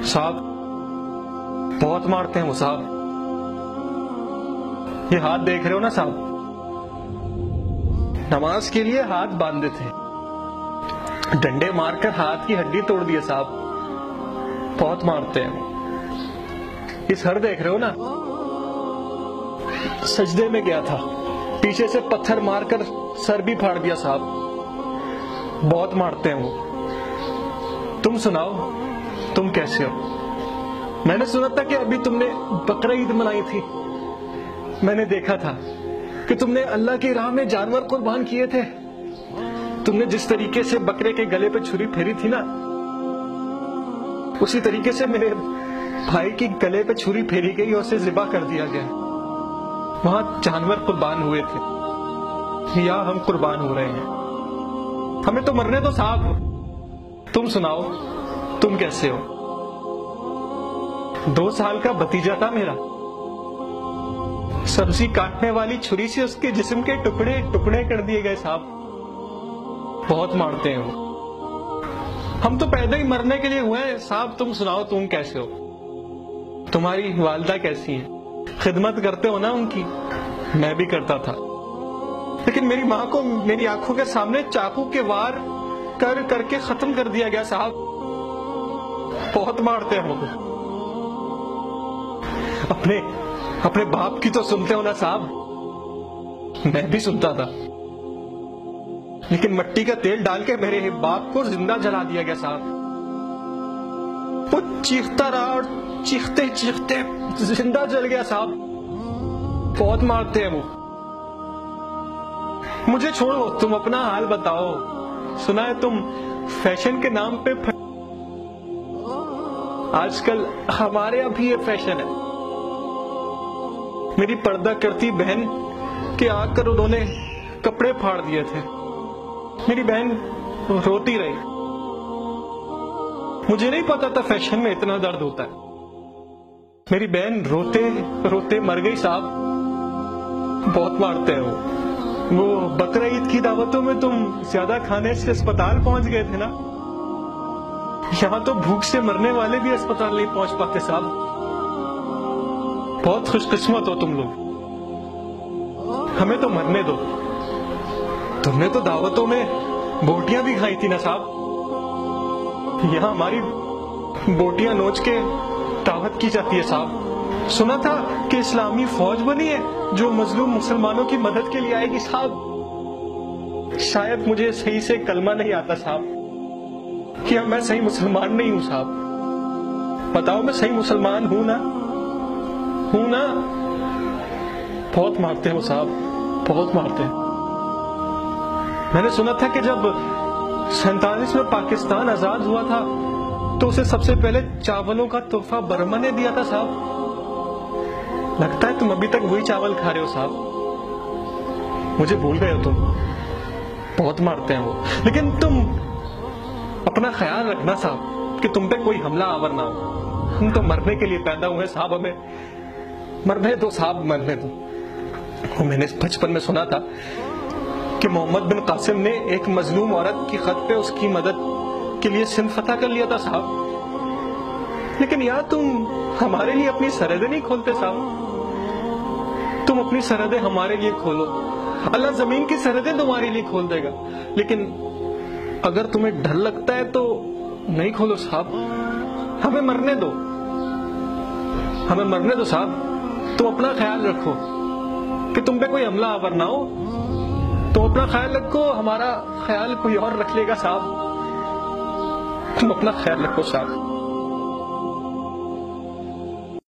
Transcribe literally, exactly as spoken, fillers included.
صاحب بہت مارتے ہیں وہ صاحب. یہ ہاتھ دیکھ رہے ہو نا صاحب, نماز کے لیے ہاتھ باندھے تھے, ڈنڈے مار کر ہاتھ کی ہڈی توڑ دیے صاحب. بہت مارتے ہیں. یہ سر دیکھ رہے ہو نا, سجدے میں گیا تھا, پیچھے سے پتھر مار کر سر بھی پھاڑ دیا صاحب. بہت مارتے ہیں وہ. تم سناؤ, تم کیسے ہو؟ میں نے سنا تھا کہ ابھی تم نے بقرہ عید منائی تھی. میں نے دیکھا تھا کہ تم نے اللہ کی راہ میں جانور قربان کیے تھے. تم نے جس طریقے سے بکرے کے گلے پہ چھری پھیری تھی نا, اسی طریقے سے میرے بھائی کی گلے پہ چھری پھیری گئی اور اسے ذبح کر دیا گیا. وہاں جانور قربان ہوئے تھے, یا ہم قربان ہو رہے ہیں. ہمیں تو مرنے دو صاحب. تم سناؤ, تم کیسے ہو؟ دو سال کا بھتیجا تھا میرا, سبزی کاٹنے والی چھری سے اس کے جسم کے ٹکڑے ٹکڑے کر دیے گئے صاحب. بہت مارتے ہیں وہ. ہم تو پیدا ہی مرنے کے لیے ہوئے ہیں صاحب. تم سناؤ, تم کیسے ہو؟ تمہاری والدہ کیسی ہیں؟ خدمت کرتے ہو نا ان کی؟ میں بھی کرتا تھا, لیکن میری ماں کو میری آنکھوں کے سامنے چاقو کے وار کر کر کے ختم کر دیا گیا صاحب. بہت مارتے ہیں وہ. اپنے اپنے باپ کی تو سنتے ہو نا صاحب. میں بھی سنتا تھا, لیکن مٹی کا تیل ڈال کے میرے باپ کو زندہ جلا دیا گیا صاحب. وہ چیختا رہا اور چیختے چیختے زندہ جل گیا صاحب. بہت مارتے ہیں وہ. مجھے چھوڑو, تم اپنا حال بتاؤ. سنا ہے تم فیشن کے نام پہ پھ... آج کل ہمارے یہاں بھی یہ فیشن ہے. میری پردہ کرتی بہن کے آ کر انہوں نے کپڑے پھاڑ دیے تھے. میری بہن روتی رہی. مجھے نہیں پتا تھا فیشن میں اتنا درد ہوتا ہے. میری بہن روتے روتے مر گئی صاحب. بہت مارتے ہیں وہ. وہ بقرہ عید کی دعوتوں میں تم زیادہ کھانے سے اسپتال پہنچ گئے تھے نا. یہاں تو بھوک سے مرنے والے بھی اسپتال نہیں پہنچ پاتے صاحب. بہت خوش قسمت ہو تم لوگ. ہمیں تو مرنے دو. تم نے تو دعوتوں میں بوٹیاں بھی کھائی تھی نا صاحب. یہاں ہماری بوٹیاں نوچ کے دعوت کی جاتی ہے صاحب. سنا تھا کہ اسلامی فوج بنی ہے جو مظلوم مسلمانوں کی مدد کے لیے آئے گی صاحب. شاید مجھے صحیح سے کلمہ نہیں آتا صاحب, کہ میں صحیح مسلمان نہیں ہوں صاحب. بتاؤ, میں صحیح مسلمان ہوں نا؟ ہوں نا؟ بہت مارتے ہیں وہ صاحب, بہت مارتے ہیں. میں نے سنا تھا کہ جب سینتالیس میں پاکستان آزاد ہوا تھا تو اسے سب سے پہلے چاولوں کا تحفہ برما نے دیا تھا صاحب. لگتا ہے تم ابھی تک وہی چاول کھا رہے ہو صاحب. مجھے بھول گئے ہو تم. بہت مارتے ہیں وہ. لیکن تم اپنا خیال رکھنا صاحب, کہ تم پہ کوئی حملہ آور نہ ہو. ہم تو مرنے کے لیے پیدا ہوئے صاحب. ہمیں مرنے دو صاحب, مرنے دو. میں نے بچپن میں سنا تھا کہ محمد بن قاسم نے ایک مظلوم عورت کی خط پہ اس کی مدد کے لیے سندھ فتح کر لیا تھا صاحب. لیکن یار تم ہمارے لیے اپنی سرحدیں نہیں کھولتے صاحب. تم اپنی سرحدیں ہمارے لیے کھولو. اللہ زمین کی سرحدیں تمہارے لیے کھول دے گا. لیکن اگر تمہیں ڈر لگتا ہے تو نہیں کھولو صاحب. ہمیں مرنے دو, ہمیں مرنے دو صاحب. تم اپنا خیال رکھو کہ تم پہ کوئی حملہ آور نہ ہو. تم اپنا خیال رکھو, ہمارا خیال کوئی اور رکھ لے گا صاحب. تم اپنا خیال رکھو صاحب.